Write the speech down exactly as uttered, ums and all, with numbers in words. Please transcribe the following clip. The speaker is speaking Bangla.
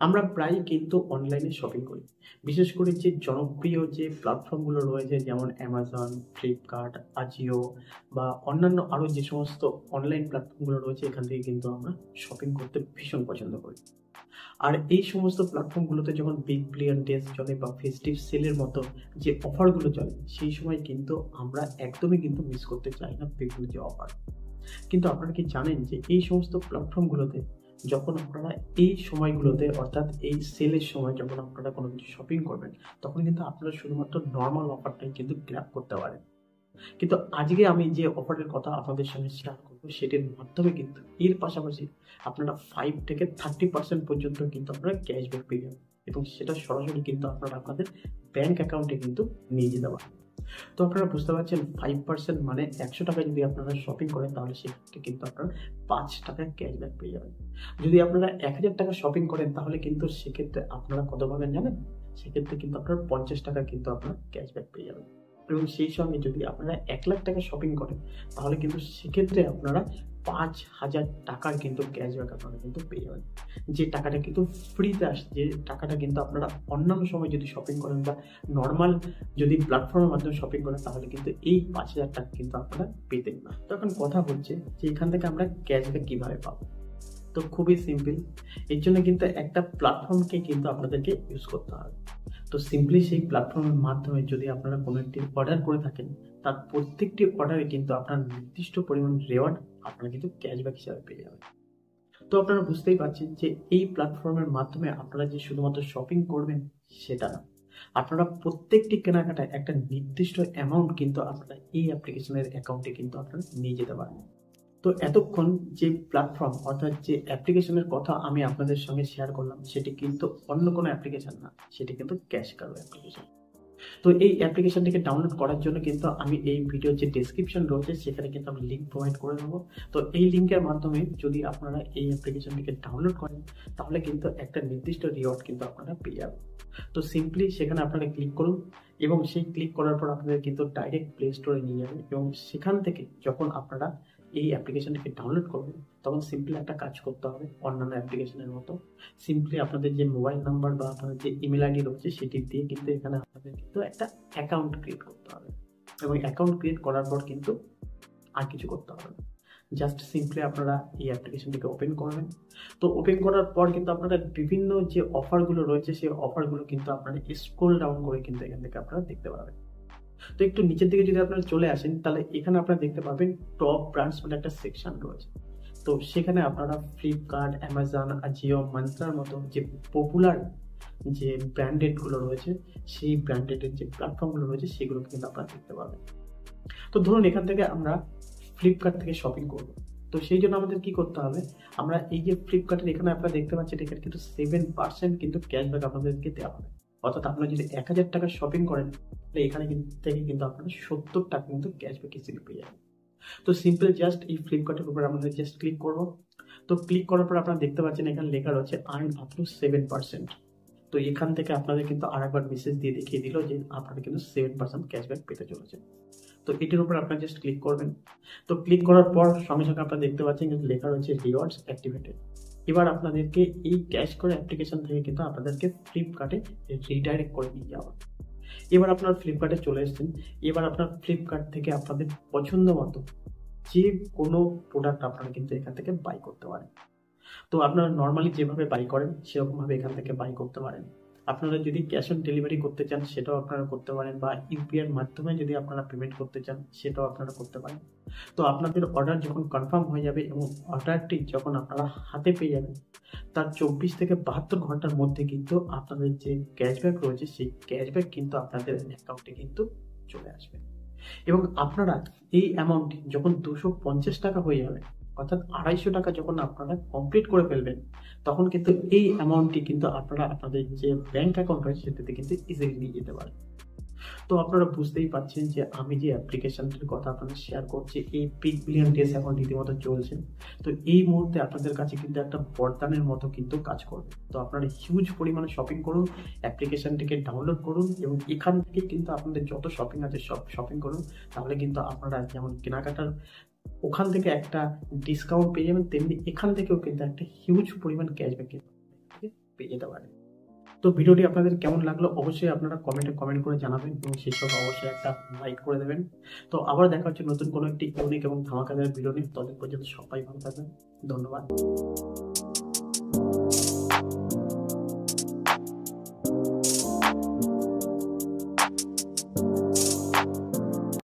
আমরা প্রায়ই কিন্তু অনলাইনে শপিং করি। বিশেষ করে যে জনপ্রিয় যে প্ল্যাটফর্মগুলো রয়েছে যেমন অ্যামাজন, ফ্লিপকার্ট, আজিও বা অন্যান্য আরও যে সমস্ত অনলাইন প্ল্যাটফর্মগুলো রয়েছে এখান থেকে কিন্তু আমরা শপিং করতে ভীষণ পছন্দ করি। আর এই সমস্ত প্ল্যাটফর্মগুলোতে যখন বিগ বিলিয়ন ডেজ চলে বা ফেস্টিভ সেলের মতো যে অফারগুলো চলে সেই সময় কিন্তু আমরা একদমই কিন্তু মিস করতে চাই না বিভিন্ন যে অফার। কিন্তু আপনারা কি জানেন যে এই সমস্ত প্ল্যাটফর্মগুলোতে যখন আপনারা এই সময়গুলোতে অর্থাৎ এই সেলের সময় যখন আপনারা কোনো কিছু শপিং করবেন তখন কিন্তু আপনারা শুধুমাত্র নর্মাল অফারটাই কিন্তু গ্র্যাব করতে পারেন। কিন্তু আজকে আমি যে অফারের কথা আপনাদের সঙ্গে শেয়ার করবো সেটির মাধ্যমে কিন্তু এর পাশাপাশি আপনারা ফাইভ থেকে থার্টি পার্সেন্ট পর্যন্ত কিন্তু আপনারা ক্যাশব্যাক পেয়ে যাবেন এবং সেটা সরাসরি কিন্তু আপনারা আপনাদের ব্যাংক অ্যাকাউন্টে কিন্তু নিয়ে যেতে পারেন। তো আপনারা বুঝতে পারছেন ফাইভ পার্সেন্ট মানে একশো টাকা যদি আপনারা শপিং করেন তাহলে সেক্ষেত্রে কিন্তু আপনারা পাঁচ টাকা ক্যাশব্যাক পেয়ে যাবেন। যদি আপনারা এক হাজার টাকা শপিং করেন তাহলে কিন্তু সেক্ষেত্রে আপনারা কত পাবেন জানেন? সেক্ষেত্রে কিন্তু আপনারা পঞ্চাশ টাকা কিন্তু আপনারা ক্যাশব্যাক পেয়ে যাবেন। এবং সেই সঙ্গে যদি আপনারা এক লাখ টাকা শপিং করেন তাহলে কিন্তু সেক্ষেত্রে আপনারা পাঁচ হাজার টাকার কিন্তু ক্যাশব্যাক আপনারা কিন্তু পেয়ে যাবেন। যে টাকাটা কিন্তু ফ্রিতে আসে, যে টাকাটা কিন্তু আপনারা অন্যান্য সময় যদি শপিং করেন বা নর্মাল যদি প্ল্যাটফর্মের মাধ্যমে শপিং করেন তাহলে কিন্তু এই পাঁচ হাজার টাকা কিন্তু আপনারা পেতেন না। তো এখন কথা হচ্ছে যে এখান থেকে আমরা ক্যাশব্যাক কিভাবে পাবো। তো খুবই সিম্পল, এর জন্য কিন্তু একটা প্ল্যাটফর্মকে কিন্তু আপনাদেরকে ইউজ করতে হবে। তো সিম্পলি সেই প্ল্যাটফর্মের মাধ্যমে যদি আপনারা কোনো একটি অর্ডার করে থাকেন তার প্রত্যেকটি অর্ডারে কিন্তু আপনার নির্দিষ্ট পরিমাণ রেওয়ার্ড আপনারা কিন্তু ক্যাশব্যাক হিসাবে পেয়ে যাবেন। তো আপনারা বুঝতেই পারছেন যে এই প্ল্যাটফর্মের মাধ্যমে আপনারা যে শুধুমাত্র শপিং করবেন সেটা না, আপনারা প্রত্যেকটি কেনাকাটায় একটা নির্দিষ্ট অ্যামাউন্ট কিন্তু আপনারা এই অ্যাপ্লিকেশনের অ্যাকাউন্টে কিন্তু আপনারা নিয়ে যেতে পারেন। তো এতক্ষণ যে প্ল্যাটফর্ম অর্থাৎ যে অ্যাপ্লিকেশনের কথা আমি আপনাদের সঙ্গে শেয়ার করলাম সেটি কিন্তু অন্য কোনো অ্যাপ্লিকেশন না, সেটি কিন্তু ক্যাশ কারো অ্যাপ্লিকেশন। তো এই অ্যাপ্লিকেশনটিকে ডাউনলোড করার জন্য কিন্তু আমি এই ভিডিওর যে ডেসক্রিপশন রয়েছে সেখানে কিন্তু আমি লিঙ্ক প্রোভাইড করে দেবো। তো এই লিঙ্কের মাধ্যমে যদি আপনারা এই অ্যাপ্লিকেশনটিকে ডাউনলোড করেন তাহলে কিন্তু একটা নির্দিষ্ট রিওয়ার্ড কিন্তু আপনারা পেয়ে যাবেন। তো সিম্পলি সেখানে আপনারা ক্লিক করুন এবং সেই ক্লিক করার পর আপনাদের কিন্তু ডাইরেক্ট প্লে স্টোরে নিয়ে যাবেন এবং সেখান থেকে যখন আপনারা এই অ্যাপ্লিকেশনটিকে ডাউনলোড করবেন তখন সিম্পলি একটা কাজ করতে হবে অন্যান্য অ্যাপ্লিকেশনের মতো। সিম্পলি আপনাদের যে মোবাইল নাম্বার বা আপনাদের যে ইমেল আইডি রয়েছে সেটি দিয়ে কিন্তু এখানে আপনাদের কিন্তু একটা অ্যাকাউন্ট ক্রিয়েট করতে হবে এবং অ্যাকাউন্ট ক্রিয়েট করার পর কিন্তু আর কিছু করতে হবে না, জাস্ট সিম্পলি আপনারা এই অ্যাপ্লিকেশনটিকে ওপেন করবেন। তো ওপেন করার পর কিন্তু আপনারা বিভিন্ন যে অফারগুলো রয়েছে সেই অফারগুলো কিন্তু আপনারা স্ক্রল ডাউন করে কিন্তু এখান থেকে আপনারা দেখতে পাবেন। তো একটু নিচের দিকে যদি আপনারা চলে আসেন তাহলে এখানে আপনারা দেখতে পাবেন টপ ব্র্যান্ডস বলে একটা সেকশন রয়েছে। তো সেখানে আপনারা ফ্লিপকার্ট, অ্যামাজন, আজিও, মান্ত্রার মতো যে পপুলার যে ব্র্যান্ডেডগুলো রয়েছে সেই ব্র্যান্ডেডের যে প্ল্যাটফর্মগুলো রয়েছে সেগুলো কিন্তু আপনারা দেখতে পাবেন। তো ধরুন এখান থেকে আমরা ফ্লিপকার্ট থেকে শপিং করব, তো সেই জন্য আমাদের কি করতে হবে, আমরা এই যে ফ্লিপকার্টের এখানে আপনারা দেখতে পাচ্ছেন এখানে কিন্তু সেভেন পার্সেন্ট কিন্তু ক্যাশব্যাক আপনাদেরকে দেওয়া হবে। অর্থাৎ আপনারা যদি এক হাজার টাকা শপিং করেন তাহলে এখানে থেকে কিন্তু আপনারা সত্তর টাকা কিন্তু ক্যাশব্যাক হিসেবে পেয়ে যাবেন। তো সিম্পল জাস্ট এই ফ্লিপকার্টের উপর আমাদের জাস্ট ক্লিক করব। তো ক্লিক করার পর আপনারা দেখতে পাচ্ছেন এখানে লেখা রয়েছে earn up to seven percent. তো এখান থেকে আপনাদের কিন্তু আর একবার মেসেজ দিয়ে দেখিয়ে দিল যে আপনারা কিন্তু সেভেন পার্সেন্ট ক্যাশব্যাক পেতে চলেছে। তো এটির উপর আপনারা জাস্ট ক্লিক করবেন। তো ক্লিক করার পর সঙ্গে সঙ্গে আপনারা দেখতে পাচ্ছেন কিন্তু লেখা রয়েছে রিওয়ার্ডস অ্যাক্টিভেটেড। এবার আপনাদেরকে এই ক্যাশ করে অ্যাপ্লিকেশন থেকে কিন্তু আপনাদেরকে ফ্লিপকার্টে রিডাইরেক্ট করে নিয়ে যাওয়া। এবার আপনার ফ্লিপকার্টে চলে এসেছেন, এবার আপনার ফ্লিপকার্ট থেকে আপনাদের পছন্দ মতো যে কোনো প্রোডাক্ট আপনারা কিন্তু এখান থেকে বাই করতে পারেন। তো আপনারা নর্মালি যেভাবে বাই করেন সেরকমভাবে এখান থেকে বাই করতে পারেন। আপনারা যদি ক্যাশ অন ডেলিভারি করতে চান সেটাও আপনারা করতে পারেন বা ইউপিআইয়ের মাধ্যমে যদি আপনারা পেমেন্ট করতে চান সেটাও আপনারা করতে পারেন। তো আপনাদের অর্ডার যখন কনফার্ম হয়ে যাবে এবং অর্ডারটি যখন আপনারা হাতে পেয়ে যাবেন তার চব্বিশ থেকে বাহাত্তর ঘন্টার মধ্যে কিন্তু আপনাদের যে ক্যাশব্যাক রয়েছে সেই ক্যাশব্যাক কিন্তু আপনাদের অ্যাকাউন্টে কিন্তু চলে আসবে এবং আপনারা এই অ্যামাউন্টটি যখন দুশো পঞ্চাশ টাকা হয়ে যাবে অর্থাৎ আড়াইশো টাকা যখন আপনারা কমপ্লিট করে ফেলবেন তখন কিন্তু এই অ্যামাউন্টটি কিন্তু আপনারা আপনাদের যে ব্যাংক অ্যাকাউন্ট রয়েছে সেটাতে কিন্তু ইজিলি নিয়ে যেতে পারেন। তো আপনারা বুঝতেই পারছেন যে আমি যে অ্যাপ্লিকেশনটির কথা আপনাদের শেয়ার করছি এই বিগ বিলিয়ন ডেজ এখন রীতিমতো চলছে। তো এই মুহূর্তে আপনাদের কাছে কিন্তু একটা বরদানের মতো কিন্তু কাজ করবে। তো আপনারা হিউজ পরিমাণে শপিং করুন, অ্যাপ্লিকেশনটিকে ডাউনলোড করুন এবং এখান থেকে কিন্তু আপনাদের যত শপিং আছে সব শপিং করুন। তাহলে কিন্তু আপনারা যেমন কেনাকাটার ওখান থেকে একটা ডিসকাউন্ট পেয়ে যাবেন তেমনি এখান থেকেও কিন্তু একটা হিউজ পরিমাণ ক্যাশব্যাক পেয়ে যেতে পারে। তো ভিডিওটি আপনাদের কেমন লাগলো অবশ্যই আপনারা কমেন্টে কমেন্ট করে জানাবেন এবং সেই সঙ্গে অবশ্যই একটা লাইক করে দেবেন। তো আবার দেখা হচ্ছে নতুন কোনো একটি ইউনিক এবং ধামাকাদার ভিডিও নিয়ে। ততদিন পর্যন্ত সবাই ভালো থাকবেন। ধন্যবাদ।